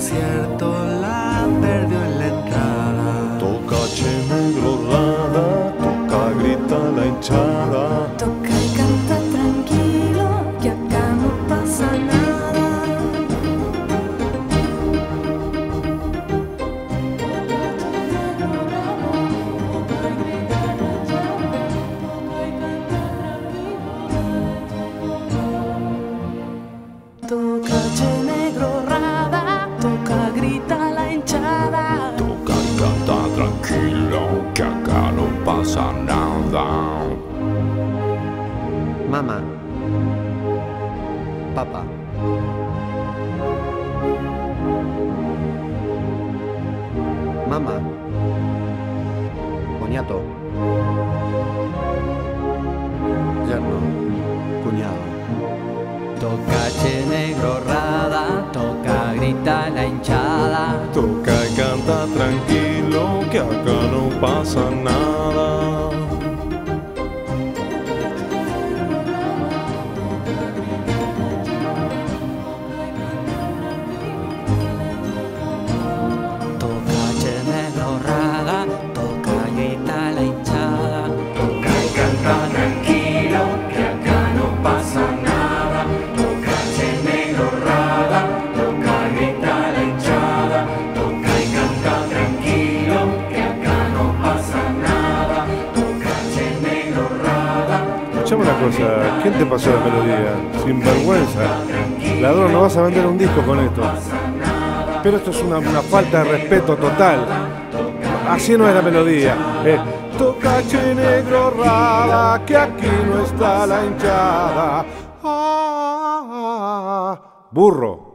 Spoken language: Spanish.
concierto la perdió en la entrada. Toca Che Negro Rada, toca grita la hinchada. Toca y canta tranquilo, que acá no pasa nada. Toca Che Negro Rada, toca grita la hinchada. Toca y canta tranquilo, que acá no pasa nada. Mamá, papá, mamá, coñato, yerno, cuñado. Toca Che Negro Rada, toca grita la hinchada. Toca y canta tranquilo, que acá no pasa nada. Toca Che Negro Rada, toca grita la hinchada. Toca y canta tranquilo, que acá no pasa nada. Toca Che Negro Rada, toca grita la hinchada. Toca y canta tranquilo, que acá no pasa nada. Toca Che Negro Rada. Escuchame una cosa, ¿quién te pasó la melodía? Sin vergüenza. Ladrón, no vas a vender un disco con esto. Pero esto es una falta de respeto total. Así no es la melodía. Toca Che Negro Rada, que aquí no está la hinchada. Burro.